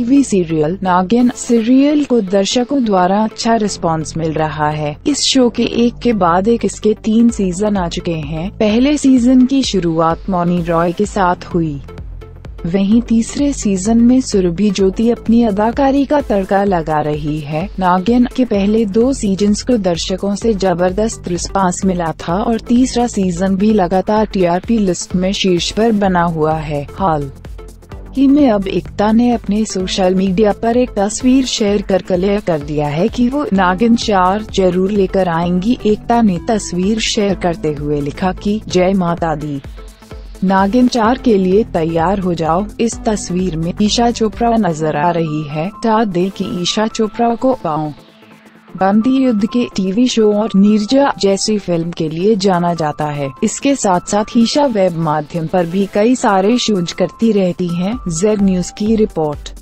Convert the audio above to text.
TV serial नागिन serial को दर्शकों द्वारा अच्छा रिस्पांस मिल रहा है। इस शो के एक के बाद एक इसके 3 सीजन आ चुके हैं। पहले सीजन की शुरुआत मौनी रॉय के साथ हुई, वहीं तीसरे सीजन में सुरभि ज्योति अपनी अदाकारी का तड़का लगा रही है। नागिन के पहले 2 सीजन्स को दर्शकों से जबरदस्त रिस्पांस मिला था और तीसरा सीजन भी लगातार टीआरपी लिस्ट में शीर्ष पर बना हुआ है। हाल ही में अब एकता ने अपने सोशल मीडिया पर एक तस्वीर शेयर कर क्लियर कर दिया है कि वो नागिन 4 जरूर लेकर आएंगी। एकता ने तस्वीर शेयर करते हुए लिखा कि जय माता दी, नागिन 4 के लिए तैयार हो जाओ। इस तस्वीर में ईशा चोपड़ा नजर आ रही है। बता दें कि ईशा चोपड़ा को पाँव बंदी युद्ध के टीवी शो और नीरजा जैसी फिल्म के लिए जाना जाता है। इसके साथ साथ ईशा वेब माध्यम पर भी कई सारे शोज करती रहती हैं। Z न्यूज की रिपोर्ट।